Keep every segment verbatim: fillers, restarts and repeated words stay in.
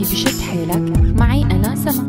بشد حيلك معي أنا سما.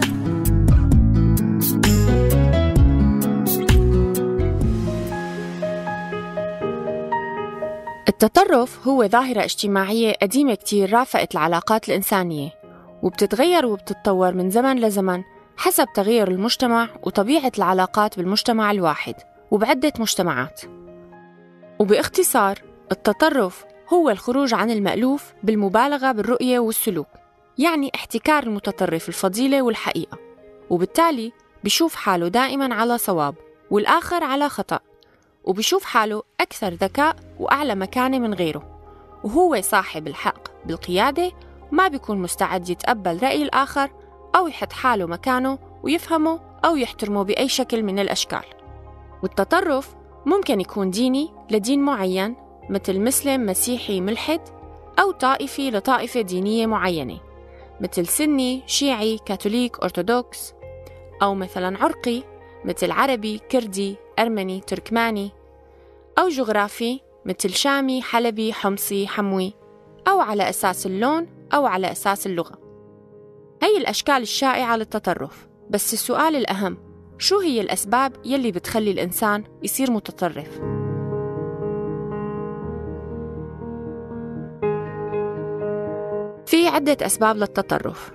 التطرف هو ظاهرة اجتماعية قديمة كتير رافقت العلاقات الإنسانية، وبتتغير وبتتطور من زمن لزمن حسب تغير المجتمع وطبيعة العلاقات بالمجتمع الواحد وبعدة مجتمعات. وباختصار التطرف هو الخروج عن المألوف بالمبالغة بالرؤية والسلوك، يعني احتكار المتطرف الفضيلة والحقيقة، وبالتالي بيشوف حاله دائماً على صواب والآخر على خطأ، وبيشوف حاله أكثر ذكاء وأعلى مكانة من غيره، وهو صاحب الحق بالقيادة وما بيكون مستعد يتقبل رأي الآخر أو يحط حاله مكانه ويفهمه أو يحترمه بأي شكل من الأشكال. والتطرف ممكن يكون ديني لدين معين مثل مسلم مسيحي ملحد، أو طائفي لطائفة دينية معينة مثل سني شيعي كاثوليك أرثوذكس، أو مثلا عرقي مثل عربي كردي أرمني تركماني، أو جغرافي مثل شامي حلبي حمصي حموي، أو على أساس اللون أو على أساس اللغة. هي الأشكال الشائعة للتطرف، بس السؤال الأهم، شو هي الأسباب يلي بتخلي الإنسان يصير متطرف؟ في عدة أسباب للتطرف.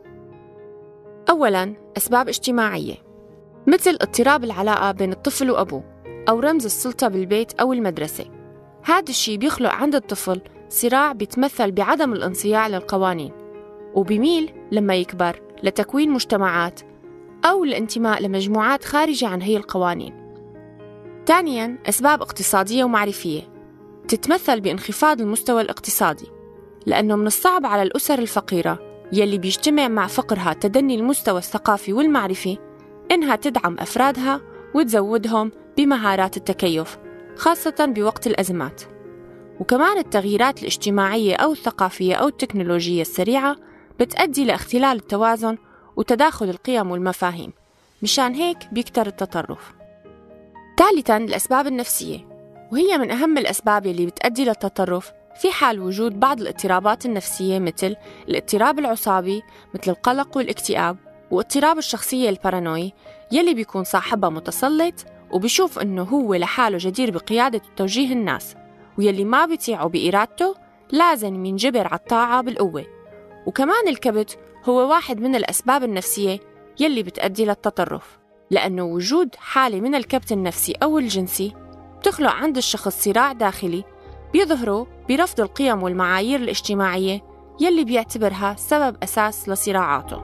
أولاً أسباب اجتماعية مثل اضطراب العلاقة بين الطفل وأبوه، أو رمز السلطة بالبيت أو المدرسة. هذا الشيء بيخلق عند الطفل صراع بيتمثل بعدم الانصياع للقوانين، وبيميل لما يكبر لتكوين مجتمعات أو الانتماء لمجموعات خارجة عن هي القوانين. ثانياً أسباب اقتصادية ومعرفية تتمثل بانخفاض المستوى الاقتصادي، لأنه من الصعب على الأسر الفقيرة يلي بيجتمع مع فقرها تدني المستوى الثقافي والمعرفي إنها تدعم أفرادها وتزودهم بمهارات التكيف، خاصة بوقت الأزمات. وكمان التغييرات الاجتماعية أو الثقافية أو التكنولوجية السريعة بتؤدي لاختلال التوازن وتداخل القيم والمفاهيم، مشان هيك بيكتر التطرف. ثالثاً الأسباب النفسية، وهي من أهم الأسباب اللي بتؤدي للتطرف في حال وجود بعض الاضطرابات النفسية مثل الاضطراب العصابي مثل القلق والاكتئاب، واضطراب الشخصية البارانوي يلي بيكون صاحبها متسلط وبيشوف إنه هو لحاله جدير بقيادة وتوجيه الناس، ويلي ما بيطيعه بإرادته لازم ينجبر على الطاعة بالقوة. وكمان الكبت هو واحد من الأسباب النفسية يلي بتؤدي للتطرف، لأنه وجود حالة من الكبت النفسي أو الجنسي بتخلق عند الشخص صراع داخلي بيظهره برفض القيم والمعايير الاجتماعية يلي بيعتبرها سبب أساس لصراعاته.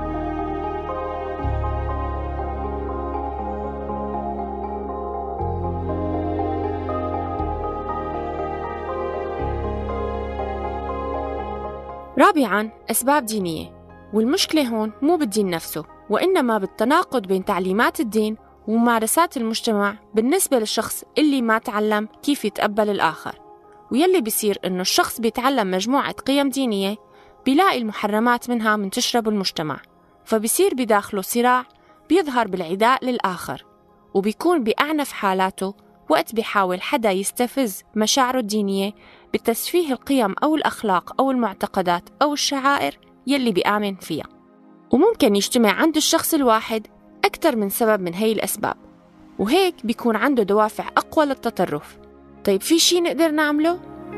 رابعاً أسباب دينية، والمشكلة هون مو بالدين نفسه، وإنما بالتناقض بين تعليمات الدين وممارسات المجتمع بالنسبة للشخص اللي ما تعلم كيف يتقبل الآخر. ويلي بيصير إنه الشخص بيتعلم مجموعة قيم دينية بيلاقي المحرمات منها منتشرة بالمجتمع، فبيصير بداخله صراع بيظهر بالعداء للآخر، وبيكون بأعنف حالاته وقت بيحاول حدا يستفز مشاعره الدينية بتسفيه القيم أو الأخلاق أو المعتقدات أو الشعائر يلي بيآمن فيها. وممكن يجتمع عند الشخص الواحد أكثر من سبب من هاي الأسباب، وهيك بيكون عنده دوافع أقوى للتطرف. طيب في شي نقدر نعمله؟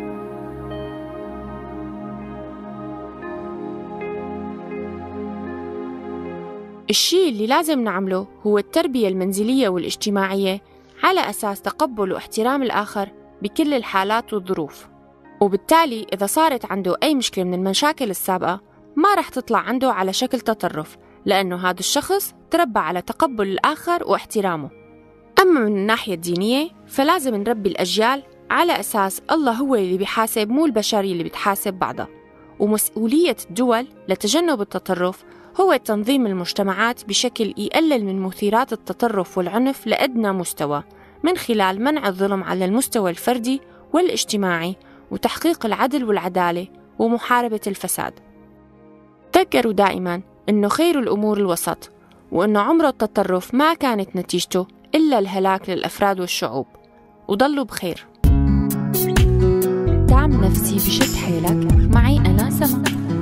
الشي اللي لازم نعمله هو التربية المنزلية والاجتماعية على أساس تقبل واحترام الآخر بكل الحالات والظروف. وبالتالي إذا صارت عنده أي مشكلة من المشاكل السابقة ما رح تطلع عنده على شكل تطرف، لأنه هذا الشخص تربى على تقبل الآخر واحترامه. أما من الناحية الدينية فلازم نربي الأجيال على أساس الله هو اللي بيحاسب، مو البشرية اللي بتحاسب بعضها. ومسؤولية الدول لتجنب التطرف هو تنظيم المجتمعات بشكل يقلل من مثيرات التطرف والعنف لأدنى مستوى، من خلال منع الظلم على المستوى الفردي والاجتماعي، وتحقيق العدل والعدالة، ومحاربة الفساد. تذكروا دائماً إنه خير الأمور الوسط، وإنه عمر التطرف ما كانت نتيجته إلا الهلاك للأفراد والشعوب. وضلوا بخير. دعم نفسي بشد حيلك معي أنا سما.